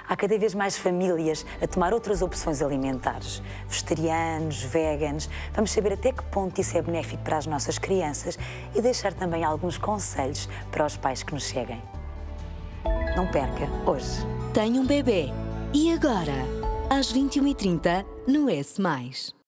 Há cada vez mais famílias a tomar outras opções alimentares. Vegetarianos, veganos. Vamos saber até que ponto isso é benéfico para as nossas crianças e deixar também alguns conselhos para os pais que nos seguem. Não perca, hoje. Tenho um bebê. E agora? Às 21h30 no S+.